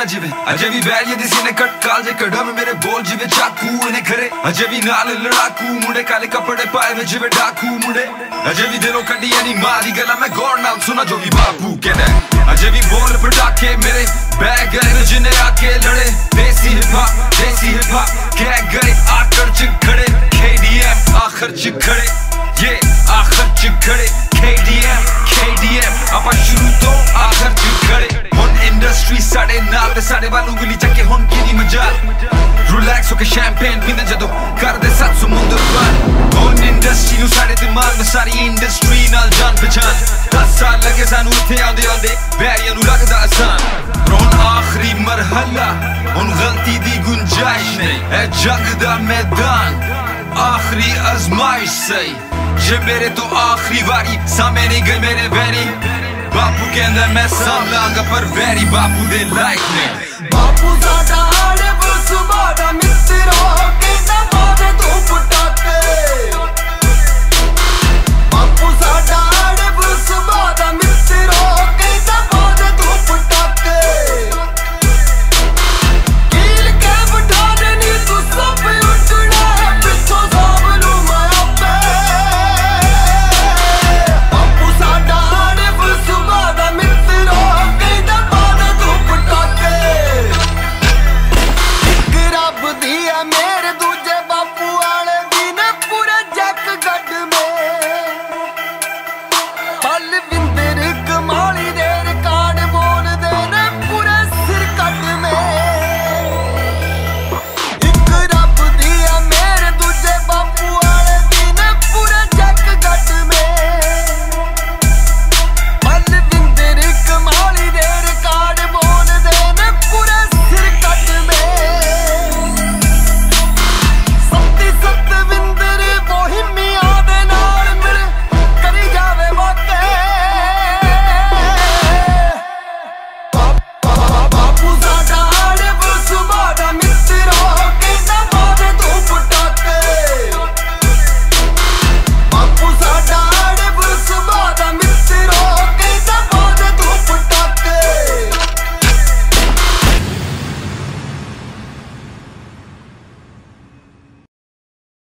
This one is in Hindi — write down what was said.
ना जिवे अजे भी बैरिये दी सीने कट काल जे कड़ा में मेरे बोल जिवे चाकू इन्हें खरे अजे भी नाल लड़ाकू मुंडे काले कपड़े पाए में जिवे डाकू मुंडे अजे भी दिलों कड़ी यानी मारी गला में गौर नाल सुना जो भी बापू कहना अजे भी बोल पटाके मेरे बैग गए जिन्हें आके लड़े देसी हिप हॉप कह गए आखिर च खड़े KDM आखिर च खड़े ये आखिर च खड़े KDM आपा शुरू तो आखिर च खड़े हुन इंडस्ट्री साढ़े नाल साढ़े वालों गली चके हुन किनी मजाल रिलैक्स होके शैंपेन पींदे जदों कर दे साथ समुंदर पार हुन इंडस्ट्री नू साढ़े दिमाग में सारी इंडस्ट्री नाल जान पहचान 10 साल लगे सानू इत्थे आंदे बैरियां नू लगदा आसान हुन आखिरी मरहला हुन गलती दी गुंजाइश नहीं ऐ जग दा मैदान आखिरी आजमाइश सही जे मेरे तो आखिरी बारी सामने नहीं गए मेरे वैरी बापू कहंदा मैं सामलांगा पर वैरी बापू दे लाइक ने बापू साडा आड़े वो सुबाड़ा